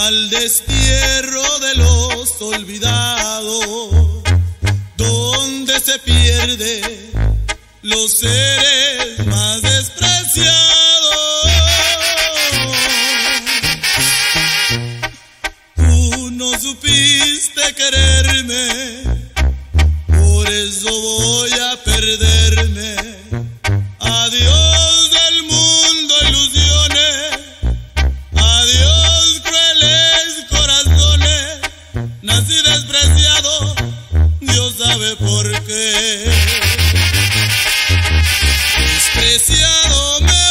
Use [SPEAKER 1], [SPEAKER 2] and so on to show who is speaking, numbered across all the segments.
[SPEAKER 1] al destierro de los olvidados, donde se pierde los seres más despreciados. Tú no supiste quererme, por eso voy a perderme. Adiós del mundo, ilusiones. Adiós, crueles corazones. Nací despreciado, Dios sabe por qué. Despreciado me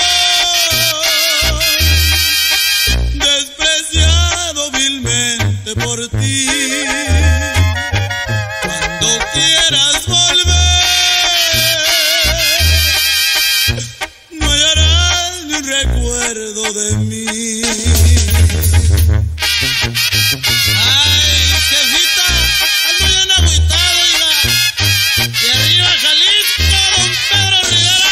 [SPEAKER 1] voy, despreciado vilmente por ti. Cuando quieras volver, no hallarás ni un recuerdo de mí. Ay, jefita, ando bien agüitado, oiga. Y arriba Jalisco, don Pedro Rivera.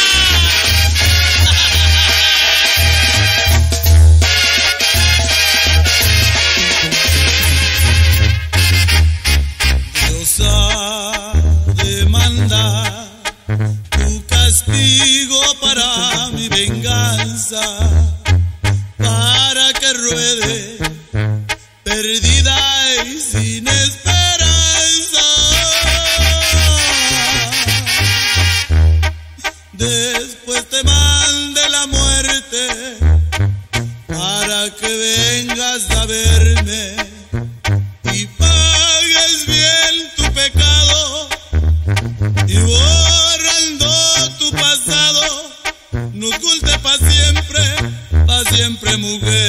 [SPEAKER 1] Dios ha de mandar tu castigo para mi venganza, para que ruede perdida y sin esperanza. Después te mande la muerte para que vengas a verme y pagues bien tu pecado, y borrando tu pasado nos oculte pa' siempre mujer.